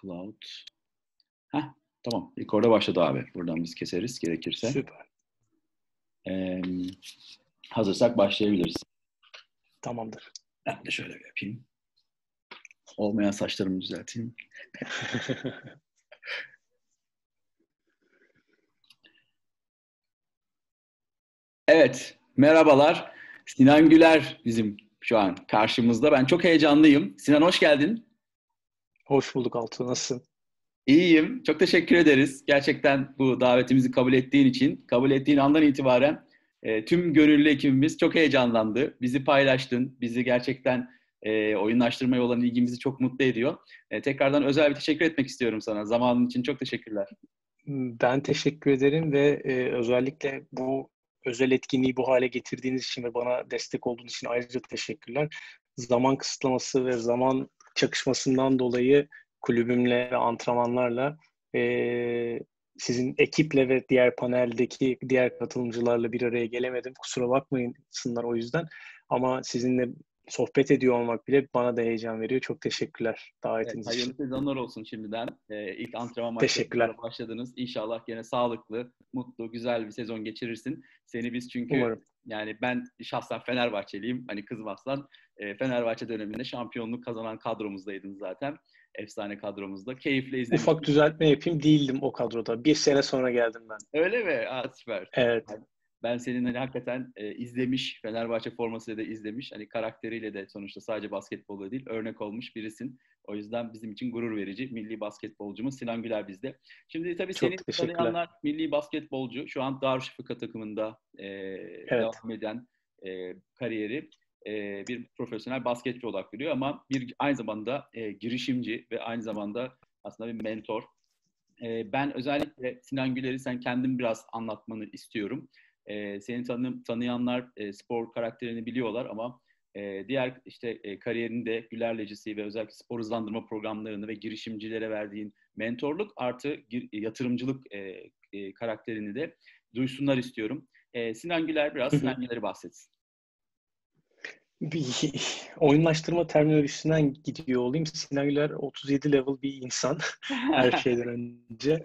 Cloud. Heh, tamam. Record'a başladı abi. Buradan biz keseriz gerekirse. Süper. Hazırsak başlayabiliriz. Tamamdır. Ben de şöyle bir yapayım. Olmayan saçlarımı düzelteyim. Evet, merhabalar. Sinan Güler bizim şu an karşımızda. Ben çok heyecanlıyım. Sinan hoş geldin. Hoş bulduk Altuğ. Nasılsın? İyiyim. Çok teşekkür ederiz. Gerçekten bu davetimizi kabul ettiğin için. Kabul ettiğin andan itibaren tüm gönüllü ekibimiz çok heyecanlandı. Bizi paylaştın. Bizi gerçekten oyunlaştırmaya olan ilgimizi çok mutlu ediyor. Tekrardan özel bir teşekkür etmek istiyorum sana. Zamanın için çok teşekkürler. Ben teşekkür ederim ve özellikle bu özel etkinliği bu hale getirdiğiniz için ve bana destek olduğunuz için ayrıca teşekkürler. Zaman kısıtlaması ve zaman çakışmasından dolayı kulübümle ve antrenmanlarla sizin ekiple ve diğer paneldeki diğer katılımcılarla bir araya gelemedim. Kusura bakmayınsınlar o yüzden. Ama sizinle sohbet ediyor olmak bile bana da heyecan veriyor. Çok teşekkürler Evet, davetiniz hayırlı için. sezonlar olsun şimdiden. İlk antrenman Teşekkürler. maçlarına başladınız. İnşallah gene sağlıklı, mutlu, güzel bir sezon geçirirsin. Seni biz çünkü Umarım. yani ben şahsen Fenerbahçeliyim. Hani kızmazsan Fenerbahçe döneminde şampiyonluk kazanan kadromuzdaydın zaten. Efsane kadromuzda. Keyifle Ufak izlemiştim. düzeltme yapayım. Değildim o kadroda. Bir sene sonra geldim ben. Öyle mi? Aa, süper. Evet. Ben senin hani hakikaten izlemiş, Fenerbahçe formasıyla da izlemiş. Hani karakteriyle de sonuçta sadece basketbolla değil, örnek olmuş birisin. O yüzden bizim için gurur verici. Milli basketbolcumuz Sinan Güler bizde. Şimdi tabii seni Çok teşekkürler. tanıyanlar milli basketbolcu. Şu an Darüşşafaka takımında Evet. devam eden kariyeri bir profesyonel basketçi olarak görüyor. Ama aynı zamanda girişimci ve aynı zamanda aslında bir mentor. Ben özellikle Sinan Güler'i sen kendin biraz anlatmanı istiyorum. Seni tanıyanlar spor karakterini biliyorlar ama diğer işte kariyerinde Güler'lecisi ve özellikle spor hızlandırma programlarını ve girişimcilere verdiğin mentorluk artı yatırımcılık karakterini de duysunlar istiyorum. Sinan Güler biraz Hı Sinan hı. Güler'i bahsetsin. Bir oyunlaştırma terminolojisinden gidiyor olayım. Sinan Güler 37 level bir insan her şeyden önce.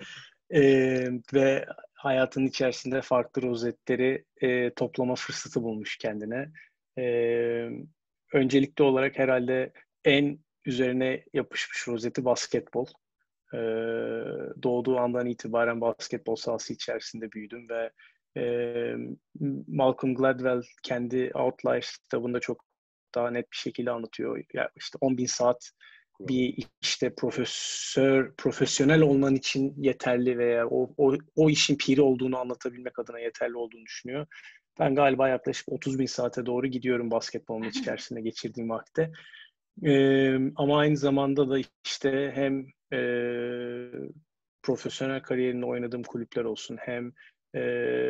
Ve hayatının içerisinde farklı rozetleri toplama fırsatı bulmuş kendine. Ee, Öncelikli olarak herhalde en üzerine yapışmış rozeti basketbol. Ee, Doğduğu andan itibaren basketbol sahası içerisinde büyüdüm ve e, Malcolm Gladwell kendi Outliers kitabında çok daha net bir şekilde anlatıyor. Ya işte 10.000 saat bir işte profesyonel olman için yeterli veya o işin piri olduğunu anlatabilmek adına yeterli olduğunu düşünüyor. Ben galiba yaklaşık 30.000 saate doğru gidiyorum basketbolun içerisinde geçirdiğim vakitte. Ama aynı zamanda da işte hem profesyonel kariyerinde oynadığım kulüpler olsun hem e,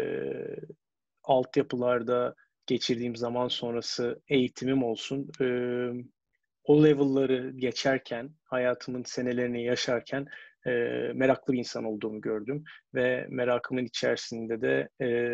altyapılarda geçirdiğim zaman sonrası eğitimim olsun. O level'ları geçerken, hayatımın senelerini yaşarken meraklı bir insan olduğumu gördüm. Ve merakımın içerisinde de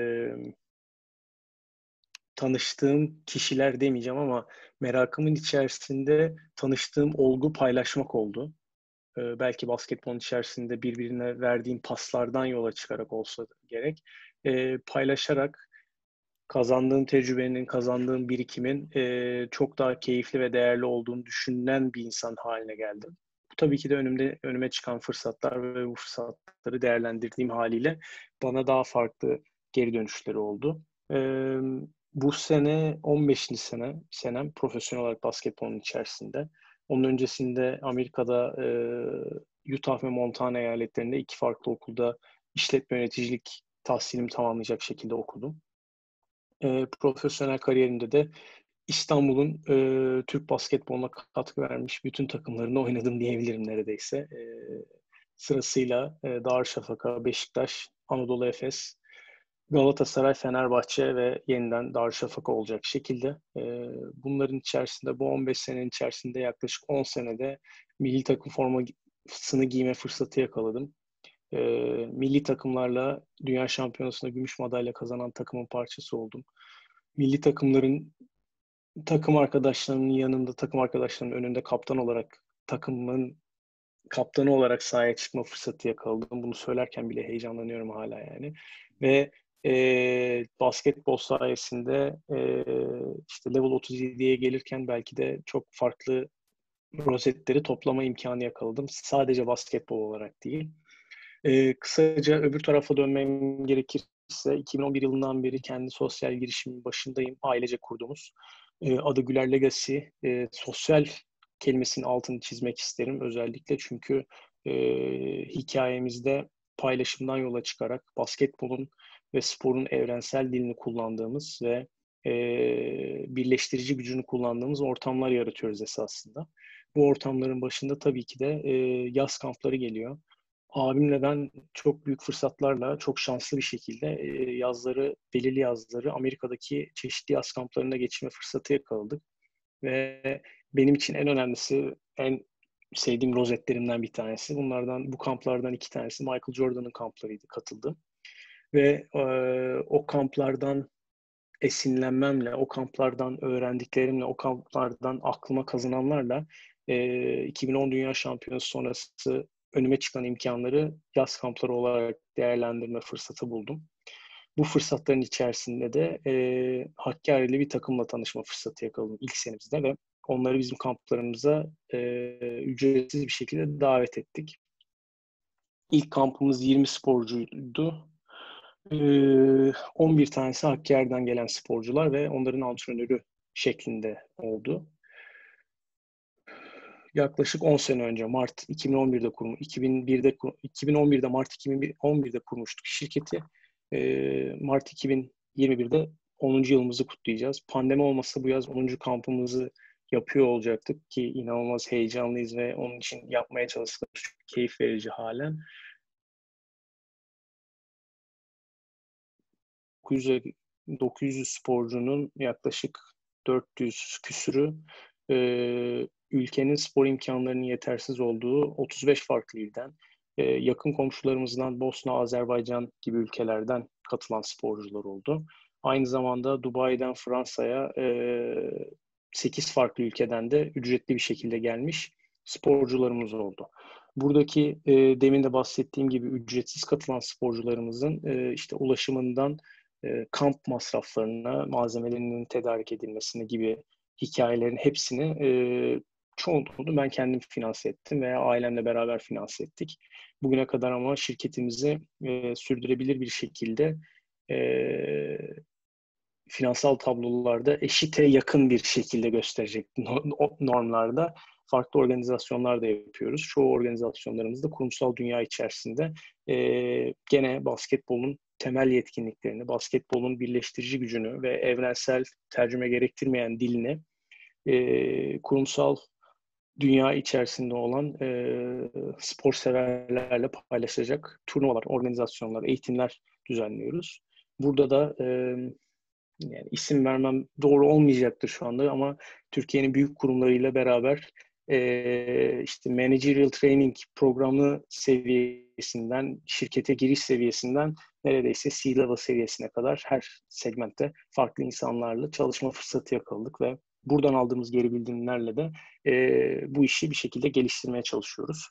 tanıştığım kişiler demeyeceğim ama merakımın içerisinde tanıştığım olgu paylaşmak oldu. Belki basketbolun içerisinde birbirine verdiğim paslardan yola çıkarak olsa gerek. Paylaşarak kazandığım tecrübenin, kazandığım birikimin çok daha keyifli ve değerli olduğunu düşünen bir insan haline geldim. Bu tabii ki de önüme çıkan fırsatlar ve bu fırsatları değerlendirdiğim haliyle bana daha farklı geri dönüşleri oldu. Bu sene 15. senem profesyonel olarak basketbolun içerisinde. Onun öncesinde Amerika'da Utah ve Montana eyaletlerinde iki farklı okulda işletme yöneticilik tahsilimi tamamlayacak şekilde okudum. Profesyonel kariyerimde de İstanbul'un Türk basketboluna katkı vermiş bütün takımlarında oynadım diyebilirim neredeyse. Sırasıyla Darüşşafaka, Beşiktaş, Anadolu Efes, Galatasaray, Fenerbahçe ve yeniden Darüşşafaka olacak şekilde. Bunların içerisinde bu 15 senenin içerisinde yaklaşık 10 senede milli takım formasını giyme fırsatı yakaladım. E, Milli takımlarla Dünya Şampiyonası'nda gümüş madalya kazanan takımın parçası oldum. Milli takımların takım arkadaşlarımın yanında, takım arkadaşlarımın önünde kaptan olarak takımın kaptanı olarak sahaya çıkma fırsatı yakaladım. Bunu söylerken bile heyecanlanıyorum hala yani. Ve basketbol sayesinde işte level 37'ye gelirken belki de çok farklı rozetleri toplama imkanı yakaladım. Sadece basketbol olarak değil. Kısaca öbür tarafa dönmem gerekirse 2011 yılından beri kendi sosyal girişimin başındayım. Ailece kurduğumuz. Adı Güler Legacy. Sosyal kelimesinin altını çizmek isterim özellikle çünkü hikayemizde paylaşımdan yola çıkarak basketbolun ve sporun evrensel dilini kullandığımız ve birleştirici gücünü kullandığımız ortamlar yaratıyoruz esasında. Bu ortamların başında tabii ki de yaz kampları geliyor. Abimle ben çok büyük fırsatlarla, çok şanslı bir şekilde belirli yazları Amerika'daki çeşitli yaz kamplarında geçirme fırsatı yakaladık. Ve benim için en önemlisi, en sevdiğim rozetlerimden bir tanesi. Bu kamplardan iki tanesi Michael Jordan'ın kamplarıydı, katıldım. Ve o kamplardan esinlenmemle, o kamplardan öğrendiklerimle, o kamplardan aklıma kazananlarla 2010 Dünya Şampiyonası sonrası önüme çıkan imkanları yaz kampları olarak değerlendirme fırsatı buldum. Bu fırsatların içerisinde de Hakkari'li bir takımla tanışma fırsatı yakaladım ilk senemizde ve onları bizim kamplarımıza ücretsiz bir şekilde davet ettik. İlk kampımız 20 sporcuydu. 11 tanesi Hakkari'den gelen sporcular ve onların antrenörü şeklinde oldu. Yaklaşık 10 sene önce Mart 2011'de 2011'de Mart 2011'de kurmuştuk şirketi. Mart 2021'de 10. yılımızı kutlayacağız. Pandemi olmasa bu yaz 10. kampımızı yapıyor olacaktık ki inanılmaz heyecanlıyız ve onun için yapmaya çalıştık. Çok keyif verici halen. 900 sporcunun yaklaşık 400 küsürü ülkenin spor imkanlarının yetersiz olduğu 35 farklı ilden, yakın komşularımızdan Bosna, Azerbaycan gibi ülkelerden katılan sporcular oldu. Aynı zamanda Dubai'den Fransa'ya 8 farklı ülkeden de ücretli bir şekilde gelmiş sporcularımız oldu. Buradaki demin de bahsettiğim gibi ücretsiz katılan sporcularımızın işte ulaşımından kamp masraflarına, malzemelerinin tedarik edilmesine gibi hikayelerin hepsini çoğunluğunu ben kendim finanse ettim veya ailemle beraber finanse ettik. Bugüne kadar ama şirketimizi sürdürebilir bir şekilde finansal tablolarda eşite yakın bir şekilde gösterecek normlarda farklı organizasyonlar da yapıyoruz. Çoğu organizasyonlarımız da kurumsal dünya içerisinde gene basketbolun temel yetkinliklerini, basketbolun birleştirici gücünü ve evrensel tercüme gerektirmeyen dilini kurumsal dünya içerisinde olan spor severlerle paylaşacak turnuvalar, organizasyonlar, eğitimler düzenliyoruz. Burada da yani isim vermem doğru olmayacaktır şu anda ama Türkiye'nin büyük kurumlarıyla beraber işte managerial training programı seviyesinden, şirkete giriş seviyesinden neredeyse C-level seviyesine kadar her segmentte farklı insanlarla çalışma fırsatı yakaladık ve buradan aldığımız geri bildirimlerle de bu işi bir şekilde geliştirmeye çalışıyoruz.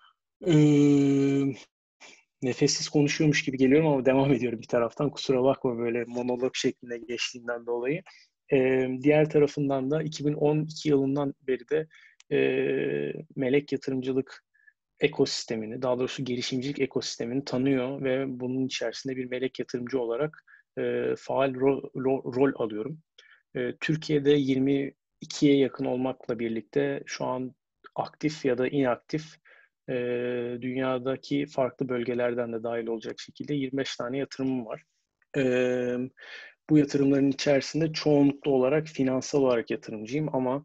Nefessiz konuşuyormuş gibi geliyorum ama devam ediyorum bir taraftan. Kusura bakma böyle monolog şeklinde geçtiğinden dolayı. Diğer tarafından da 2012 yılından beri de melek yatırımcılık ekosistemini, daha doğrusu girişimcilik ekosistemini tanıyor ve bunun içerisinde bir melek yatırımcı olarak faal rol alıyorum. Türkiye'de 22'ye yakın olmakla birlikte şu an aktif ya da inaktif dünyadaki farklı bölgelerden de dahil olacak şekilde 25 tane yatırımım var. Bu yatırımların içerisinde çoğunluklu olarak finansal olarak yatırımcıyım ama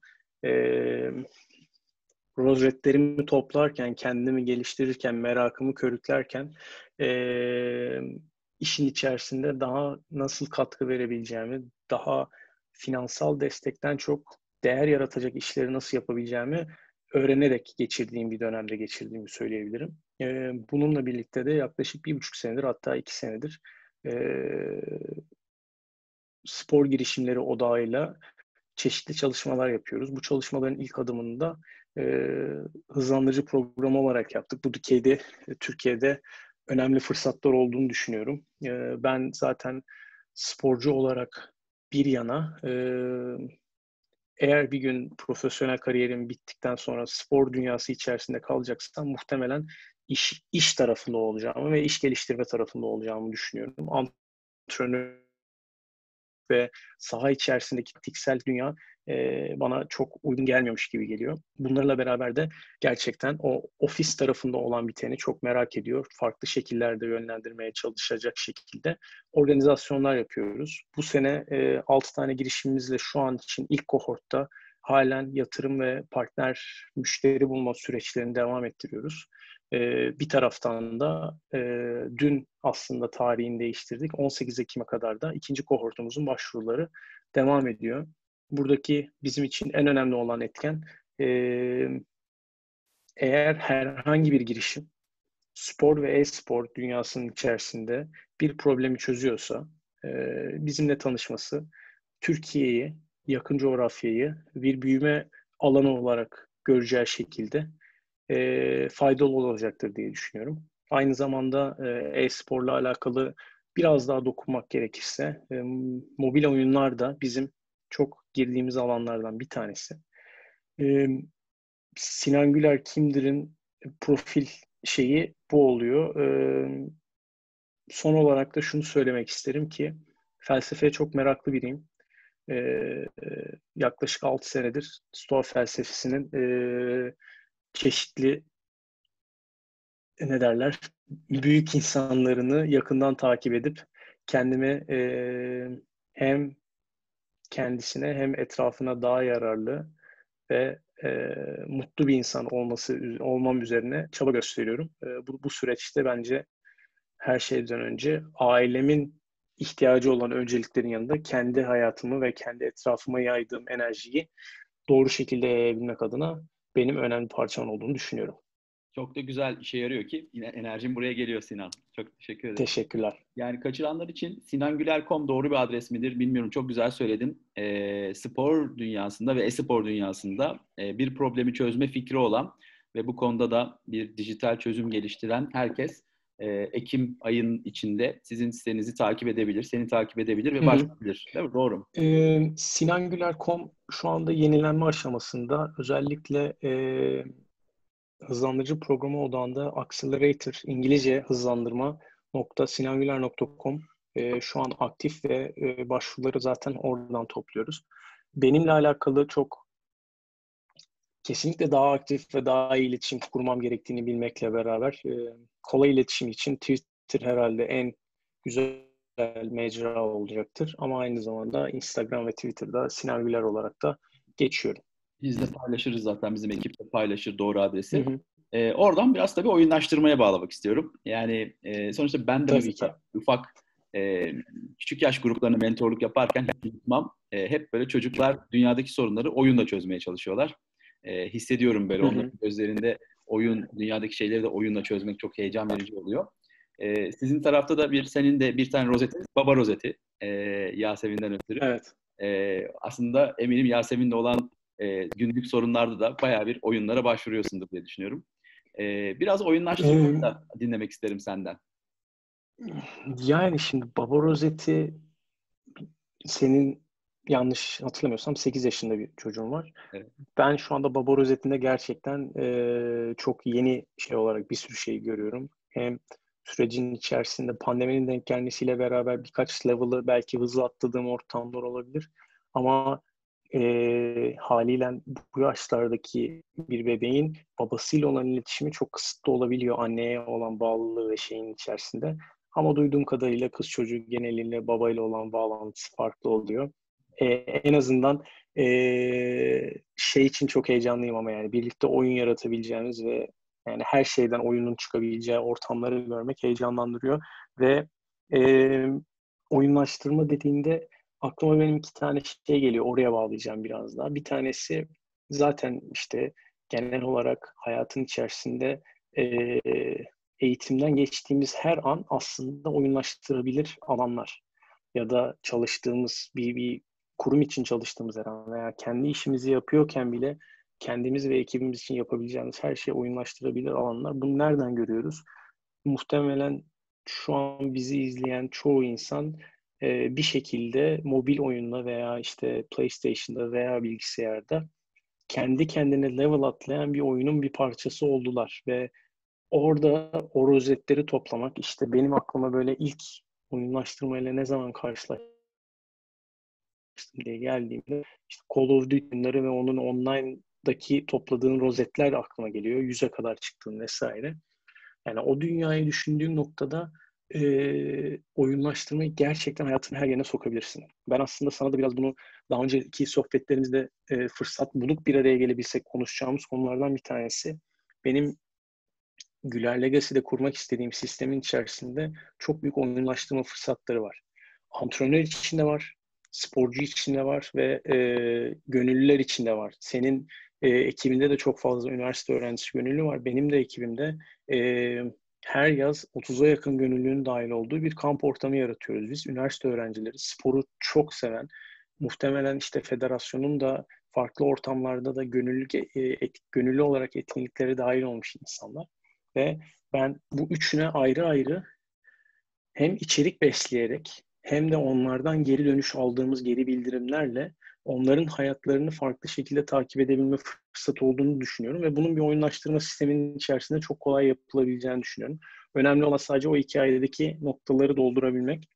rozetlerimi toplarken, kendimi geliştirirken, merakımı körüklerken işin içerisinde daha nasıl katkı verebileceğimi, daha finansal destekten çok değer yaratacak işleri nasıl yapabileceğimi öğrenerek geçirdiğim bir dönemde geçirdiğimi söyleyebilirim. Bununla birlikte de yaklaşık 1,5 senedir hatta 2 senedir spor girişimleri odağıyla çeşitli çalışmalar yapıyoruz. Bu çalışmaların ilk adımını da hızlandırıcı programı olarak yaptık. Bu dikeyde Türkiye'de önemli fırsatlar olduğunu düşünüyorum. Ben zaten sporcu olarak bir yana eğer bir gün profesyonel kariyerim bittikten sonra spor dünyası içerisinde kalacaksam muhtemelen iş tarafında olacağımı ve iş geliştirme tarafında olacağımı düşünüyorum. Antrenör ve saha içerisindeki taktiksel dünya bana çok uygun gelmiyormuş gibi geliyor. Bunlarla beraber de gerçekten o ofis tarafında olan biteni çok merak ediyor. Farklı şekillerde yönlendirmeye çalışacak şekilde organizasyonlar yapıyoruz. Bu sene 6 tane girişimimizle şu an için ilk kohortta halen yatırım ve partner müşteri bulma süreçlerini devam ettiriyoruz. Bir taraftan da dün aslında tarihini değiştirdik. 18 Ekim'e kadar da ikinci kohortumuzun başvuruları devam ediyor. Buradaki bizim için en önemli olan etken eğer herhangi bir girişim spor ve e-spor dünyasının içerisinde bir problemi çözüyorsa bizimle tanışması, Türkiye'yi, yakın coğrafyayı bir büyüme alanı olarak göreceği şekilde faydalı olacaktır diye düşünüyorum. Aynı zamanda e-sporla alakalı biraz daha dokunmak gerekirse mobil oyunlar da bizim çok girdiğimiz alanlardan bir tanesi. Sinan Güler kimdir'in profil şeyi bu oluyor. Son olarak da şunu söylemek isterim ki felsefeye çok meraklı biriyim. Yaklaşık 6 senedir Stoa felsefesinin çeşitli ne derler büyük insanlarını yakından takip edip kendime hem kendisine hem etrafına daha yararlı ve mutlu bir insan olmam üzerine çaba gösteriyorum. Bu süreçte bence her şeyden önce ailemin ihtiyacı olan önceliklerin yanında kendi hayatımı ve kendi etrafıma yaydığım enerjiyi doğru şekilde yayabilmek adına benim önemli parçam olduğunu düşünüyorum. Çok da güzel işe yarıyor ki yine enerjim buraya geliyor Sinan. Çok teşekkür ederim. Teşekkürler. Yani kaçıranlar için sinangüler.com doğru bir adres midir bilmiyorum. Çok güzel söyledin. Spor dünyasında ve e-spor dünyasında bir problemi çözme fikri olan ve bu konuda da bir dijital çözüm geliştiren herkes Ekim ayının içinde sizin sitenizi takip edebilir, seni takip edebilir ve başlayabilir. Değil mi? Doğru mu? Sinangüler.com şu anda yenilenme aşamasında. Özellikle hızlandırıcı programı odağında Accelerator, İngilizce hızlandırma .sinangüler.com şu an aktif ve başvuruları zaten oradan topluyoruz. Benimle alakalı çok kesinlikle daha aktif ve daha iyi iletişim kurmam gerektiğini bilmekle beraber kolay iletişim için Twitter herhalde en güzel mecra olacaktır. Ama aynı zamanda Instagram ve Twitter'da Sinan Güler olarak da geçiyorum. Biz de paylaşırız zaten. Bizim ekip de paylaşır doğru adresi. Hı hı. Oradan biraz tabii oyunlaştırmaya bağlamak istiyorum. Yani sonuçta ben de Tabii ki. mesela ufak küçük yaş gruplarına mentorluk yaparken hep unutmam. Hep böyle çocuklar dünyadaki sorunları oyunla çözmeye çalışıyorlar. Hissediyorum böyle Hı onların hı. gözlerinde oyun, dünyadaki şeyleri de oyunla çözmek çok heyecan verici oluyor. Sizin tarafta da senin de bir tane rozeti, baba rozeti Yasemin'den ötürü. Evet. Aslında eminim Yasemin'le olan günlük sorunlarda da bayağı bir oyunlara başvuruyorsundur diye düşünüyorum. Biraz oyunlaştırmayı Ee, da dinlemek isterim senden. Yani şimdi Baba Rozeti senin yanlış hatırlamıyorsam 8 yaşında bir çocuğun var. Evet. Ben şu anda Baba Rozeti'nde gerçekten çok yeni şey olarak bir sürü şey görüyorum. Hem sürecin içerisinde pandeminin denk gelmesiyle beraber birkaç level'ı belki hızlı atladığım ortamlar olabilir. Ama haliyle bu yaşlardaki bir bebeğin babasıyla olan iletişimi çok kısıtlı olabiliyor. Anneye olan bağlılığı ve şeyin içerisinde. Ama duyduğum kadarıyla kız çocuğu geneliyle babayla olan bağlantısı farklı oluyor. En azından şey için çok heyecanlıyım ama yani birlikte oyun yaratabileceğimiz ve yani her şeyden oyunun çıkabileceği ortamları görmek heyecanlandırıyor ve e, oyunlaştırma dediğinde aklıma benim 2 tane şey geliyor. Oraya bağlayacağım biraz daha. Bir tanesi zaten işte genel olarak hayatın içerisinde e, eğitimden geçtiğimiz her an aslında oyunlaştırabilir alanlar. Ya da çalıştığımız bir kurum için çalıştığımız her an veya kendi işimizi yapıyorken bile kendimiz ve ekibimiz için yapabileceğimiz her şeyi oyunlaştırabilir alanlar. Bunu nereden görüyoruz? Muhtemelen şu an bizi izleyen çoğu insan bir şekilde mobil oyunla veya işte PlayStation'da veya bilgisayarda kendi kendine level atlayan bir oyunun bir parçası oldular ve orada o rozetleri toplamak, işte benim aklıma böyle ilk oyunlaştırmayla ne zaman karşılaştım diye geldiğimde işte Call of Duty oyunları ve onun online'daki topladığın rozetler aklıma geliyor. 100'e kadar çıktığın vesaire. Yani o dünyayı düşündüğüm noktada oyunlaştırmayı gerçekten hayatın her yerine sokabilirsin. Ben aslında sana da biraz bunu daha önceki sohbetlerimizde fırsat bulup bir araya gelebilsek konuşacağımız konulardan bir tanesi. Benim Güler Legacy'de kurmak istediğim sistemin içerisinde çok büyük oyunlaştırma fırsatları var. Antrenör için de var, sporcu için de var ve gönüllüler için de var. Senin ekibinde de çok fazla üniversite öğrencisi gönüllü var. Benim de ekibimde e, her yaz 30'a yakın gönüllünün dahil olduğu bir kamp ortamı yaratıyoruz. Biz üniversite öğrencileri, sporu çok seven, muhtemelen işte federasyonun da farklı ortamlarda da gönüllü olarak etkinliklere dahil olmuş insanlar. Ve ben bu üçüne ayrı ayrı hem içerik besleyerek hem de onlardan geri dönüş aldığımız geri bildirimlerle onların hayatlarını farklı şekilde takip edebilme fırsatı olduğunu düşünüyorum ve bunun bir oyunlaştırma sisteminin içerisinde çok kolay yapılabileceğini düşünüyorum. Önemli olan sadece o hikayedeki noktaları doldurabilmek.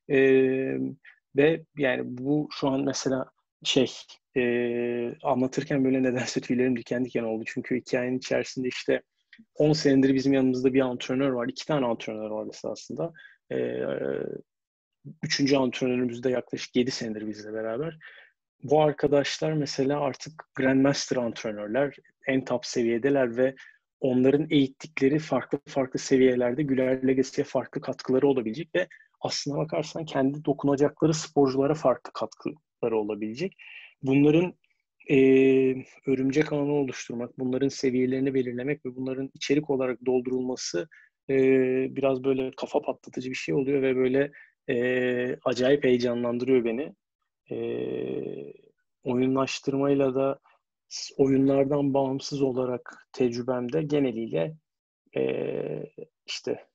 Ve yani bu şu an mesela şey anlatırken böyle nedense tüylerim diken diken oldu. Çünkü hikayenin içerisinde işte 10 senedir bizim yanımızda bir antrenör var. 2 tane antrenör var esasında. Ee, Üçüncü antrenörümüz de yaklaşık 7 senedir bizle beraber. Bu arkadaşlar mesela artık Grandmaster antrenörler, en top seviyedeler ve onların eğittikleri farklı farklı seviyelerde Güler Legacy'ye farklı katkıları olabilecek ve aslına bakarsan kendi dokunacakları sporculara farklı katkıları olabilecek. Bunların e, örümcek ağını oluşturmak, bunların seviyelerini belirlemek ve bunların içerik olarak doldurulması e, biraz böyle kafa patlatıcı bir şey oluyor ve böyle acayip heyecanlandırıyor beni. E, Oyunlaştırmayla da oyunlardan bağımsız olarak tecrübemde geneliyle işte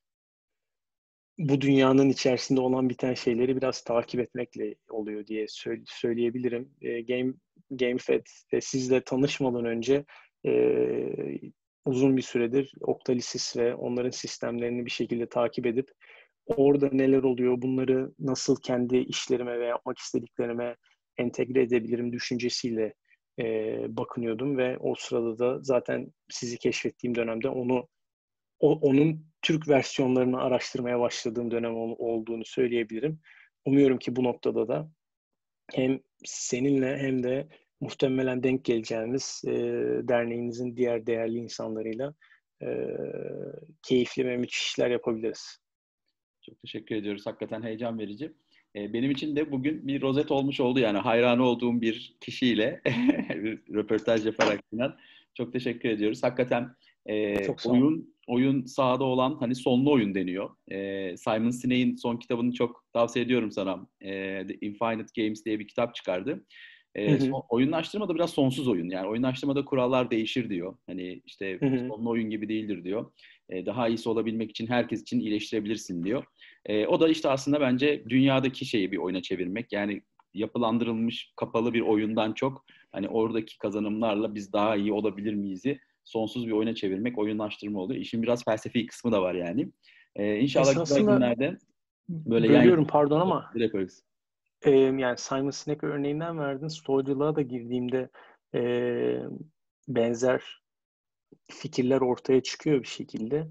bu dünyanın içerisinde olan biten şeyleri biraz takip etmekle oluyor diye söyleyebilirim. GameFed sizle tanışmadan önce e, uzun bir süredir Octalisys ve onların sistemlerini bir şekilde takip edip orada neler oluyor, bunları nasıl kendi işlerime ve yapmak istediklerime entegre edebilirim düşüncesiyle bakınıyordum ve o sırada da zaten sizi keşfettiğim dönemde onun Türk versiyonlarını araştırmaya başladığım dönem olduğunu söyleyebilirim. Umuyorum ki bu noktada da hem seninle hem de muhtemelen denk geleceğimiz derneğinizin diğer değerli insanlarıyla e, keyifli ve müthiş işler yapabiliriz. Çok teşekkür ediyoruz. Hakikaten heyecan verici. Benim için de bugün bir rozet olmuş oldu, yani hayranı olduğum bir kişiyle bir röportaj yaparak falan. Çok teşekkür ediyoruz. Hakikaten Çok sağ ol. oyun sahada olan hani sonlu oyun deniyor. Simon Sinek'in son kitabını çok tavsiye ediyorum sana. The Infinite Games diye bir kitap çıkardı. Hı hı, Oyunlaştırma da biraz sonsuz oyun. Yani oyunlaştırmada kurallar değişir diyor. Hani işte hı hı. sonlu oyun gibi değildir diyor. Daha iyisi olabilmek için herkes için iyileştirebilirsin diyor. O da işte aslında bence dünyadaki şeyi bir oyuna çevirmek. Yani yapılandırılmış kapalı bir oyundan çok hani oradaki kazanımlarla biz daha iyi olabilir miyiz'i sonsuz bir oyuna çevirmek, oyunlaştırma oluyor. İşin biraz felsefi kısmı da var yani. İnşallah güzel Esasında günlerde böyle yan yana bölüyorum pardon ama yaparız. yani Simon Sinek örneğinden verdin. Stoacılığa da girdiğimde e, benzer fikirler ortaya çıkıyor bir şekilde.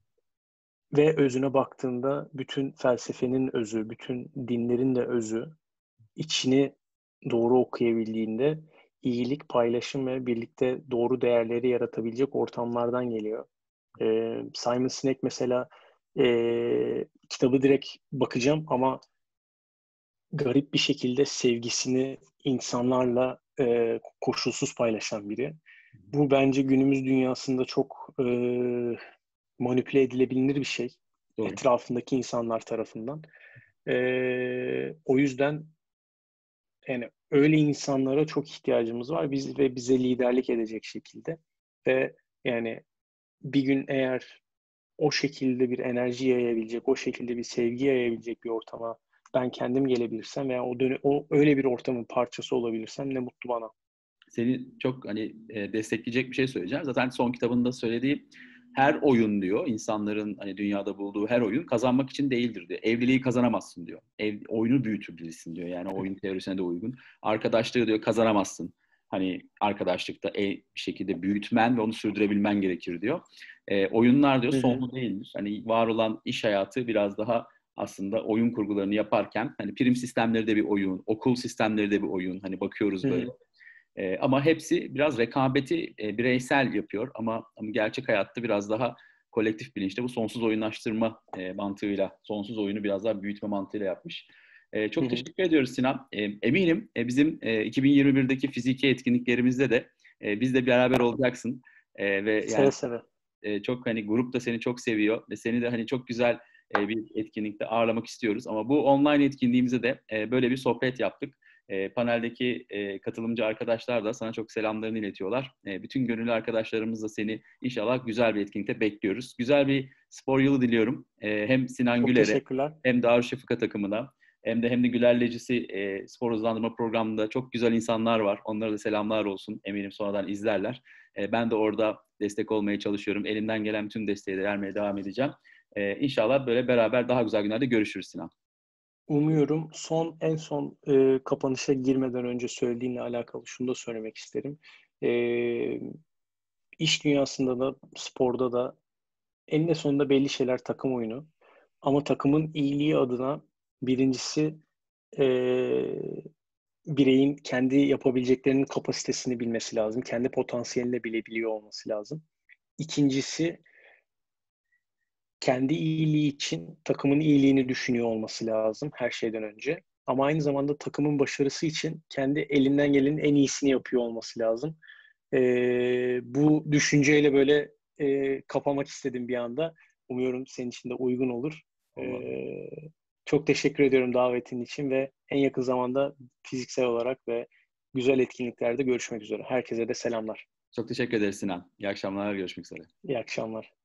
Ve özüne baktığında bütün felsefenin özü, bütün dinlerin de özü, içini doğru okuyabildiğinde iyilik, paylaşım ve birlikte doğru değerleri yaratabilecek ortamlardan geliyor. Simon Sinek mesela kitabı direkt bakacağım ama garip bir şekilde sevgisini insanlarla koşulsuz paylaşan biri. Bu bence günümüz dünyasında çok manipüle edilebilir bir şey Doğru. etrafındaki insanlar tarafından. O yüzden Yani öyle insanlara çok ihtiyacımız var. Bize liderlik edecek şekilde. Ve yani bir gün eğer o şekilde bir enerji yayabilecek, o şekilde bir sevgi yayabilecek bir ortama ben kendim gelebilirsem veya o öyle bir ortamın parçası olabilirsem ne mutlu bana. Seni çok hani destekleyecek bir şey söyleyeceğim. Zaten son kitabında söylediği her oyun diyor, insanların hani dünyada bulduğu her oyun kazanmak için değildir diyor. Evliliği kazanamazsın diyor. Oyunu büyütebilirsin diyor. Yani oyun teorisine de uygun. Arkadaşlığı diyor kazanamazsın. Hani arkadaşlıkta bir şekilde büyütmen ve onu sürdürebilmen gerekir diyor. Oyunlar diyor Hı hı, sonlu değildir. Hani var olan iş hayatı biraz daha aslında oyun kurgularını yaparken hani prim sistemleri de bir oyun, okul sistemleri de bir oyun. Hani bakıyoruz hı böyle. hı, Ama hepsi biraz rekabeti bireysel yapıyor ama gerçek hayatta biraz daha kolektif bilinçte bu sonsuz oyunlaştırma mantığıyla, sonsuz oyunu biraz daha büyütme mantığıyla yapmış. hı Çok hı. teşekkür ediyoruz Sinan. Eminim bizim 2021'deki fiziki etkinliklerimizde de biz de beraber olacaksın. Ve Seve yani seve. çok hani grup da seni çok seviyor ve seni de hani çok güzel bir etkinlikte ağırlamak istiyoruz. Ama bu online etkinliğimizde de böyle bir sohbet yaptık. Paneldeki katılımcı arkadaşlar da sana çok selamlarını iletiyorlar. Bütün gönüllü arkadaşlarımız da seni inşallah güzel bir etkinlikte bekliyoruz. Güzel bir spor yılı diliyorum. Hem Sinan Çok Güler'e teşekkürler. hem Darüşşafaka takımına hem de Gülerlecisi spor hızlandırma programında çok güzel insanlar var. Onlara da selamlar olsun. Eminim sonradan izlerler. Ben de orada destek olmaya çalışıyorum. Elimden gelen tüm desteği de vermeye devam edeceğim. İnşallah böyle beraber daha güzel günlerde görüşürüz Sinan. Umuyorum en son kapanışa girmeden önce söylediğinle alakalı şunu da söylemek isterim. E, iş dünyasında da sporda da eninde sonunda belli şeyler takım oyunu. Ama takımın iyiliği adına birincisi e, bireyin kendi yapabileceklerinin kapasitesini bilmesi lazım. Kendi potansiyelini bilebiliyor olması lazım. İkincisi kendi iyiliği için takımın iyiliğini düşünüyor olması lazım her şeyden önce. Ama aynı zamanda takımın başarısı için kendi elinden gelenin en iyisini yapıyor olması lazım. Bu düşünceyle böyle kapamak istedim bir anda. Umuyorum senin için de uygun olur. Allah. Çok teşekkür ediyorum davetin için ve en yakın zamanda fiziksel olarak ve güzel etkinliklerde görüşmek üzere. Herkese de selamlar. Çok teşekkür ederiz Sinan. İyi akşamlar, görüşmek üzere. İyi akşamlar.